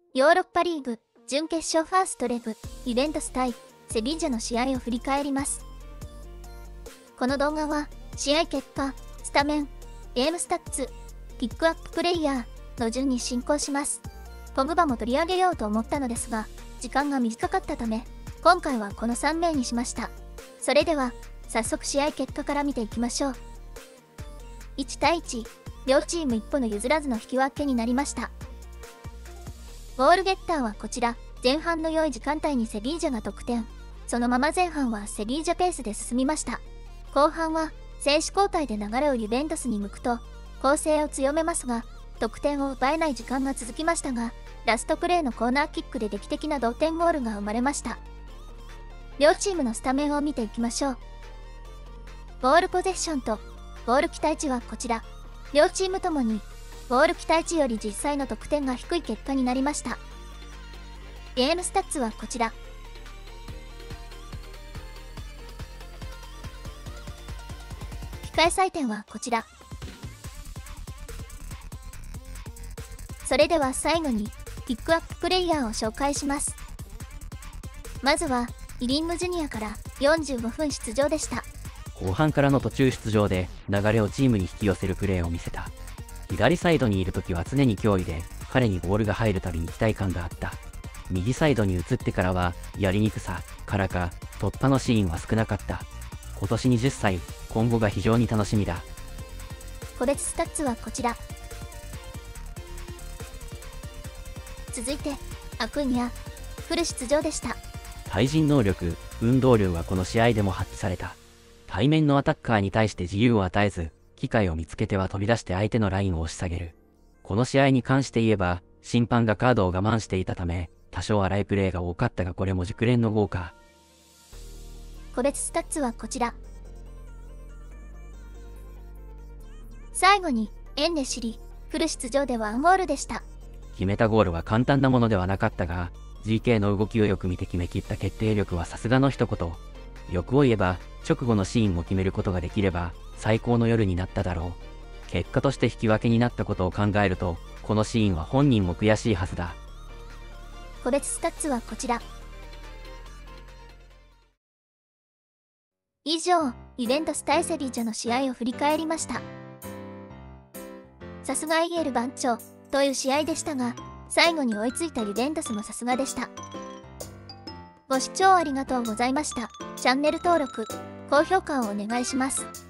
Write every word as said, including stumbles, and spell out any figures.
ヨーロッパリーグ準決勝ファーストレグ、ユベントス対セビージャの試合を振り返ります。この動画は試合結果、スタメン、ゲームスタッツ、ピックアッププレイヤーの順に進行します。ポグバも取り上げようと思ったのですが、時間が短かったため、今回はこのさんめいにしました。それでは、早速試合結果から見ていきましょう。いちたいいち、両チーム一歩の譲らずの引き分けになりました。ゴールゲッターはこちら、前半の良い時間帯にセビージャが得点。そのまま前半はセビージャペースで進みました。後半は、選手交代で流れをユベントスに向くと、攻勢を強めますが、得点を奪えない時間が続きましたが、ラストプレーのコーナーキックで劇的な同点ゴールが生まれました。両チームのスタメンを見ていきましょう。ボールポゼッションとボール期待値はこちら。両チームともにボール期待値より実際の得点が低い結果になりました。ゲームスタッツはこちら。控え採点はこちら。それでは最後にピックアッププレイヤーを紹介します。まずはイリンムジュニアからよんじゅうごふん出場でした。 後半からの途中出場で流れをチームに引き寄せるプレーを見せた。左サイドにいるときは常に脅威で、彼にボールが入るたびに期待感があった。右サイドに移ってからはやりにくさからか突破のシーンは少なかった。今年にじゅっさい、今後が非常に楽しみだ。 個別スタッツはこちら。続いてアクーニャ、フル出場でした。 対人能力、運動量はこの試合でも発揮された。対面のアタッカーに対して自由を与えず、機会を見つけては飛び出して相手のラインを押し下げる。この試合に関して言えば、審判がカードを我慢していたため、多少荒いプレーが多かったがこれも熟練の豪華。 個別スタッツはこちら。最後にエンネシリ、フル出場でワンゴールでした。 決めたゴールは簡単なものではなかったが、ジーケー の動きをよく見て決めきった決定力はさすがの一言。欲を言えば、直後のシーンを決めることができれば、最高の夜になっただろう。結果として引き分けになったことを考えると、このシーンは本人も悔しいはずだ。 個別スタッツはこちら。以上、ユベントス対セビージャの試合を振り返りました。さすがイエル番長という試合でしたが、最後に追いついたユベントスもさすがでした。ご視聴ありがとうございました。チャンネル登録、高評価をお願いします。